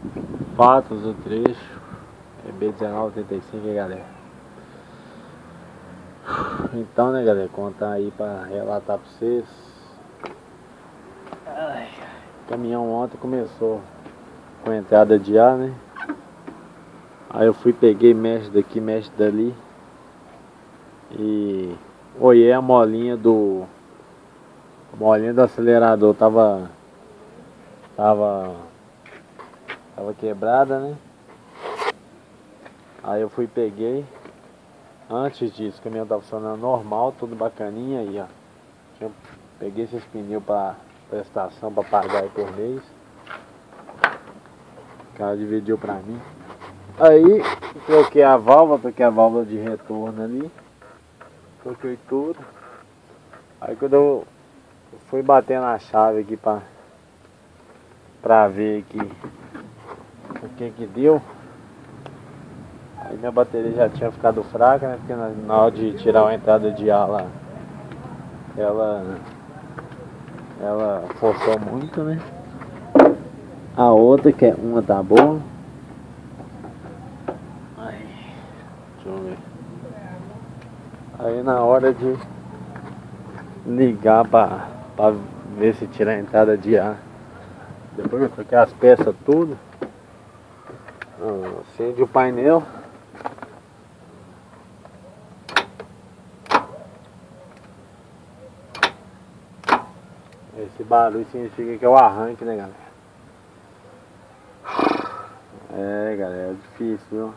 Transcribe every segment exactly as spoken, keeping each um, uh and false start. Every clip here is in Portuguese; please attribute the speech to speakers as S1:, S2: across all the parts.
S1: Fatos do trecho é B dezenove oitenta e cinco, galera. Então, né, galera, contar aí pra relatar pra vocês. Ai, o caminhão ontem começou com a entrada de ar, né? Aí eu fui, peguei, mexe daqui, mexe dali. E olhei a molinha do a molinha do acelerador tava tava tava quebrada, né? Aí eu fui, peguei. Antes disso, o caminhão tava funcionando normal, tudo bacaninha aí, ó. Eu peguei esses pneus para prestação para pagar aí por mês. O cara dividiu pra mim. Aí troquei a válvula, troquei a válvula de retorno ali. Troquei tudo. Aí quando eu fui bater na chave aqui pra, pra ver aqui o que que deu. Aí minha bateria já tinha ficado fraca, né? Porque na, na hora de tirar a entrada de ar lá, ela, ela forçou muito, né? A outra, que é uma, tá boa. Aí, deixa eu ver. Aí na hora de ligar pra, pra ver se tira a entrada de ar, depois eu troquei as peças tudo, acende o painel. Esse barulho significa que é o arranque, né, galera? É, galera, é difícil, viu?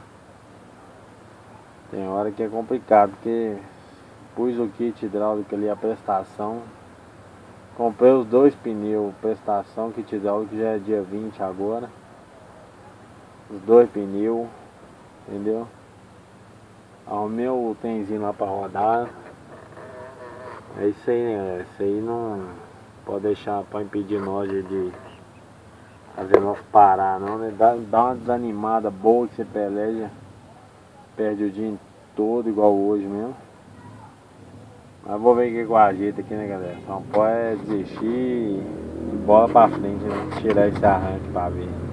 S1: Tem hora que é complicado, porque pus o kit hidráulico ali, a prestação. Comprei os dois pneus, prestação, kit hidráulico já é dia vinte agora. Os dois pneus, entendeu? Arrumei o tenzinho lá pra rodar. É isso aí, né, galera? Isso aí não pode deixar pra impedir nós de fazer nós parar, não, né? Dá, dá uma desanimada boa que você peleja, perde o dia todo igual hoje mesmo. Mas vou ver o que eu ajeito aqui, né, galera? Só não pode desistir e bola pra frente, né? Tirar esse arranque pra ver.